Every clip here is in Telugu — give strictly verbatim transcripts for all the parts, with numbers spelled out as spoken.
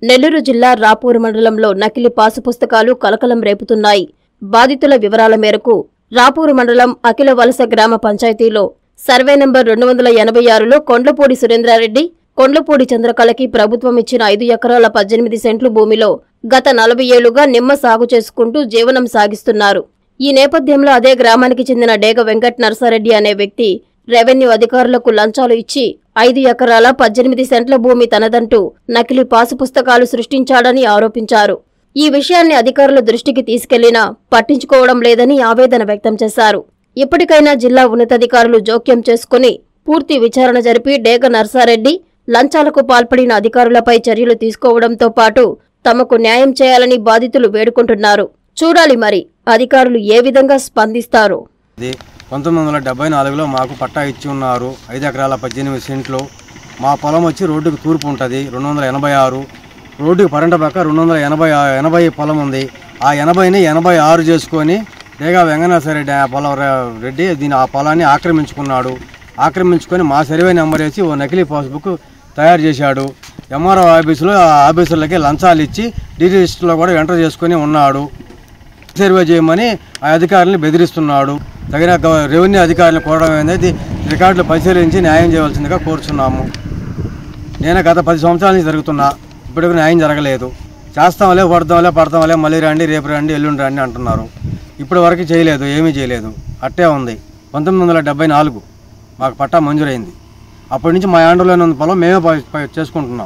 నెల్లూరు జిల్లా రాపూరు మండలంలో నకిలీ పాసు పుస్తకాలు కలకలం రేపుతున్నాయి. బాధితుల వివరాల మేరకు రాపూరు మండలం అఖిల వలస గ్రామ పంచాయతీలో సర్వే నంబర్ రెండు వందల ఎనభై ఆరులో కొండ్లపూడి సురేంద్రారెడ్డి, కొండ్లపూడి చంద్రకళకి ప్రభుత్వం ఇచ్చిన ఐదు ఎకరాల పద్దెనిమిది సెంట్లు భూమిలో గత నలభై ఏళ్లుగా నిమ్మ సాగు చేసుకుంటూ జీవనం సాగిస్తున్నారు. ఈ నేపథ్యంలో అదే గ్రామానికి చెందిన డేగ వెంకట్ నర్సారెడ్డి అనే వ్యక్తి రెవెన్యూ అధికారులకు లంచాలు ఇచ్చి ఐదు ఎకరాల పద్దెనిమిది సెంట్ల భూమి తనదంటూ నకిలీ పాసు పుస్తకాలు సృష్టించాడని ఆరోపించారు. ఈ విషయాన్ని అధికారుల దృష్టికి తీసుకెళ్లినా పట్టించుకోవడం లేదని ఆవేదన వ్యక్తం చేశారు. ఇప్పటికైనా జిల్లా ఉన్నతాధికారులు జోక్యం చేసుకుని పూర్తి విచారణ జరిపి డేగ నర్సారెడ్డి లంచాలకు పాల్పడిన అధికారులపై చర్యలు తీసుకోవడంతో పాటు తమకు న్యాయం చేయాలని బాధితులు వేడుకుంటున్నారు. చూడాలి మరి అధికారులు ఏ విధంగా స్పందిస్తారో. పంతొమ్మిది వందల డెబ్బై నాలుగులో మాకు పట్టా ఇచ్చి ఉన్నారు. ఐదు ఎకరాల పద్దెనిమిది సెంట్లు. మా పొలం వచ్చి రోడ్డుకు తూర్పు ఉంటుంది. రెండు వందల ఎనభై ఆరు రోడ్డుకి పరంట పక్క రెండు వందల ఎనభై ఎనభై పొలం ఉంది. ఆ ఎనభైని ఎనభై ఆరు చేసుకొని డేగా వెంకటేశ్వరరెడ్డి ఆ పొలం రెడ్డి దీని ఆ పొలాన్ని ఆక్రమించుకున్నాడు. ఆక్రమించుకొని మా సర్వే నెంబర్ వేసి ఓ నకిలీ పాస్బుక్ తయారు చేశాడు. ఎంఆర్ఓ ఆఫీసులో ఆ ఆఫీసర్లకి లంచాలు ఇచ్చి డీటీ లిస్టులో కూడా ఎంటర్ చేసుకుని ఉన్నాడు. సర్వే చేయమని ఆ అధికారులను బెదిరిస్తున్నాడు. తగిన రెవెన్యూ అధికారులను కోరడం అనేది రికార్డులు పరిశీలించి న్యాయం చేయవలసిందిగా కోరుచున్నాము. నేను గత పది సంవత్సరాల నుంచి జరుగుతున్నా, ఇప్పటికీ న్యాయం జరగలేదు. చేస్తాంలే, పడతాంలే పడతాంలే మళ్ళీ రండి, రేపు రండి, ఎల్లుండి రండి అంటున్నారు. ఇప్పటి వరకు చేయలేదు, ఏమీ చేయలేదు. అట్టే ఉంది. పంతొమ్మిది వందల డెబ్బై నాలుగు మాకు పట్టా మంజూరైంది. అప్పటి నుంచి మా యాండలోనే ఉన్న పొలం మేమే చేసుకుంటున్నాం.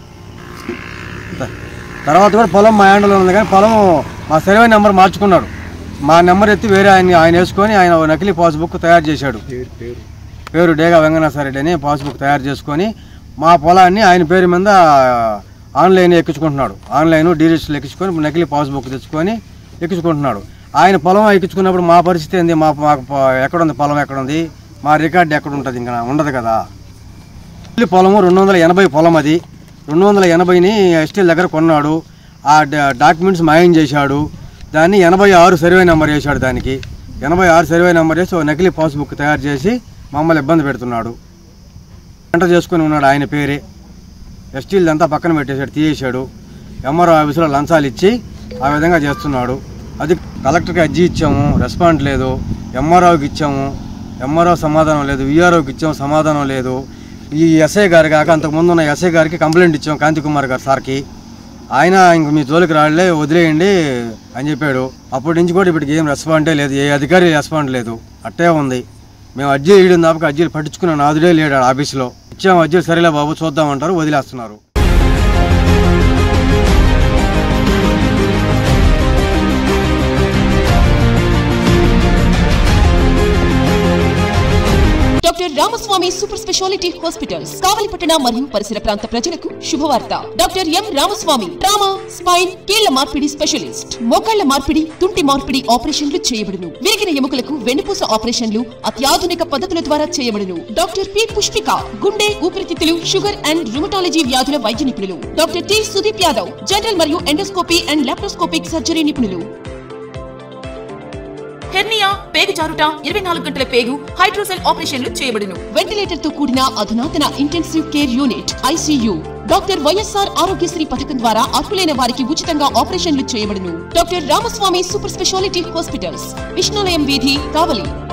తర్వాత కూడా పొలం మా యాండలో ఉంది, కానీ పొలం మా సర్వే నెంబర్ మార్చుకున్నాడు. మా నెంబర్ ఎత్తి వేరే ఆయన ఆయన వేసుకొని ఆయన నకిలీ పాస్బుక్ తయారు చేశాడు. పేరు డేగా వెంకటేశ్వరరెడ్డి అని పాస్బుక్ తయారు చేసుకొని మా పొలాన్ని ఆయన పేరు మీద ఆన్లైన్ ఎక్కించుకుంటున్నాడు. ఆన్లైన్ డీటెయిల్స్లు ఎక్కించుకొని నకిలీ పాస్బుక్ తెచ్చుకొని ఎక్కించుకుంటున్నాడు. ఆయన పొలం ఎక్కించుకున్నప్పుడు మా పరిస్థితి ఏంది? మా మాకు ఎక్కడుంది పొలం, ఎక్కడుంది మా రికార్డు ఎక్కడ ఉంటుంది? ఇంకా ఉండదు కదా. పొలము రెండు వందల ఎనభై పొలం. అది రెండు వందల ఎనభైని ఎస్టీల దగ్గర కొన్నాడు. ఆ డాక్యుమెంట్స్ మాయం చేశాడు. దాన్ని ఎనభై ఆరు సర్వే నెంబర్ వేశాడు. దానికి ఎనభై ఆరు సర్వే నెంబర్ వేసి ఓ నకిలీ పాస్బుక్ తయారు చేసి మమ్మల్ని ఇబ్బంది పెడుతున్నాడు. ఎంటర్ చేసుకుని ఉన్నాడు ఆయన పేరే. ఎస్టీలదంతా పక్కన పెట్టేశాడు, తీసేశాడు. ఎంఆర్ఓ ఆఫీసులో లంచాలు ఇచ్చి ఆ విధంగా చేస్తున్నాడు. అది కలెక్టర్కి అర్జీ ఇచ్చాము, రెస్పాండ్ లేదు. ఎంఆర్ఓకి ఇచ్చాము, ఎంఆర్ఓ సమాధానం లేదు. విఆర్ఓకి ఇచ్చాము, సమాధానం లేదు. ఈ ఎస్ఐ గారి కాక అంతకుముందు ఉన్న ఎస్ఐ గారికి కంప్లైంట్ ఇచ్చాము, కాంతి కుమార్ గారు సార్కి. ఆయన ఇంక మీ జోలికి రాళ్లే, వదిలేయండి అని చెప్పాడు. అప్పటి నుంచి కూడా ఇప్పటికి ఏం రెస్పాండే లేదు, ఏ అధికారి రెస్పాండ్ లేదు. అట్టే ఉంది. మేము అర్జీ వేయడం దాకా అర్జీలు పట్టించుకున్న నాదుడే లేడు ఆఫీసులో. ఇచ్చాము అర్జీలు, సరేలే బాబు చూద్దామంటారు, వదిలేస్తున్నారు. Doctor Ramaswamy super specialty hospitals కావలిపట్టణ మరియు పరిసర ప్రాంత ప్రజలకు శుభవార్త. Doctor M Ramaswamy trauma, spine, కీళ్ల మార్పిడి స్పెషలిస్ట్. మోకాళ్ల మార్పిడి, తుంటి మార్పిడి ఆపరేషన్లు చేయబడును. విరిగిన ఎముకలకు వెన్నుపూస ఆపరేషన్లు అత్యాధునిక పద్ధతుల ద్వారా చేయబడును. డాక్టర్ పి పుష్పిక గుండె, ఊపిరితిత్తులు, షుగర్ అండ్ రుమటాలజీ వ్యాధుల వైద్య నిపుణులు. Doctor T Sudeep Yadav general మరియు ఎండోస్కోపీ అండ్ లాప్రోస్కోపిక్ సర్జరీ నిపుణులు. హెర్నియా, పేగు జారుట, ఇరవై నాలుగు గంటల పేగు, హైడ్రోసెల్ ఆపరేషన్లు చేయబడును. వెంటిలేటర్ తో కూడిన అధునాతన intensive care unit ICU. Doctor YSR Aarogyasri పథకం ద్వారా అర్హులైన వారికి ఉచితంగా ఆపరేషన్లు చేయబడును. Doctor Ramaswamy super specialty hospitals, Vishnulayam వీధి, కావలి.